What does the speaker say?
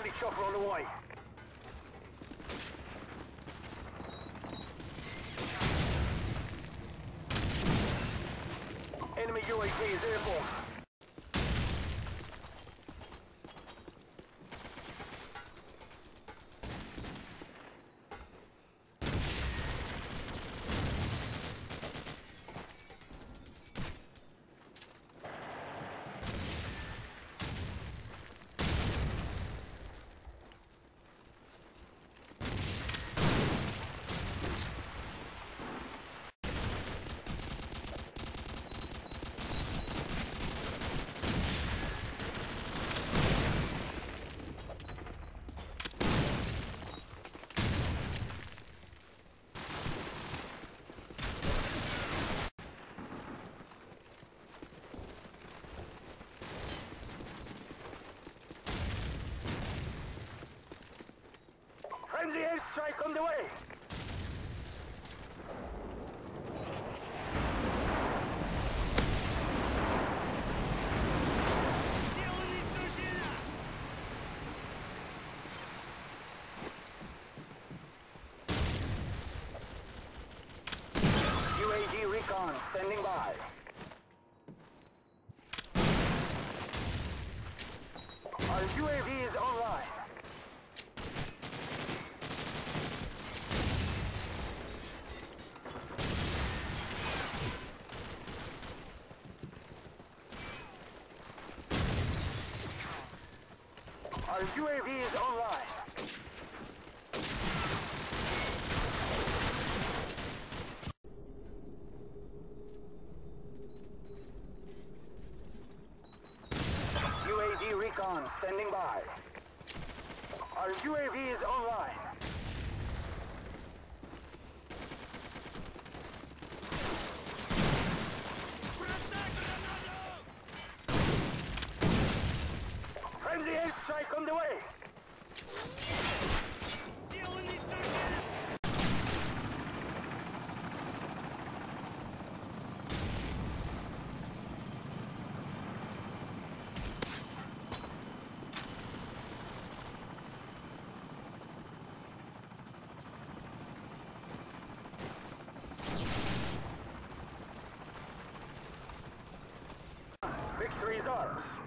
Enemy chopper on the way. Enemy UAV is airborne. Friendly airstrike on the way! UAV recon standing by. Our UAV is online. Our UAV is online. UAV recon standing by. Our UAV is online. Friendly airstrike on the way! Victory is ours.